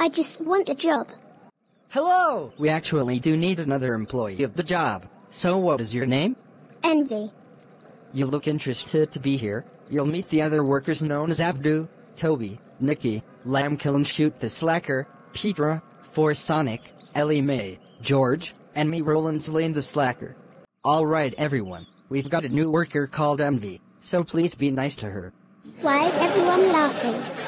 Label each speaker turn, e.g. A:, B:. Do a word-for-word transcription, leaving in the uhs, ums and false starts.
A: I just want a job.
B: Hello! We actually do need another employee of the job. So what is your name?
A: Envy.
B: You look interested to be here. You'll meet the other workers known as Abdu, Toby, Nikki, Lamkill and Shoot the Slacker, Petra, For Sonic, Ellie Mae, George, and me Rowlands Lane the Slacker. Alright everyone, we've got a new worker called Envy, so please be nice to her.
A: Why is everyone laughing?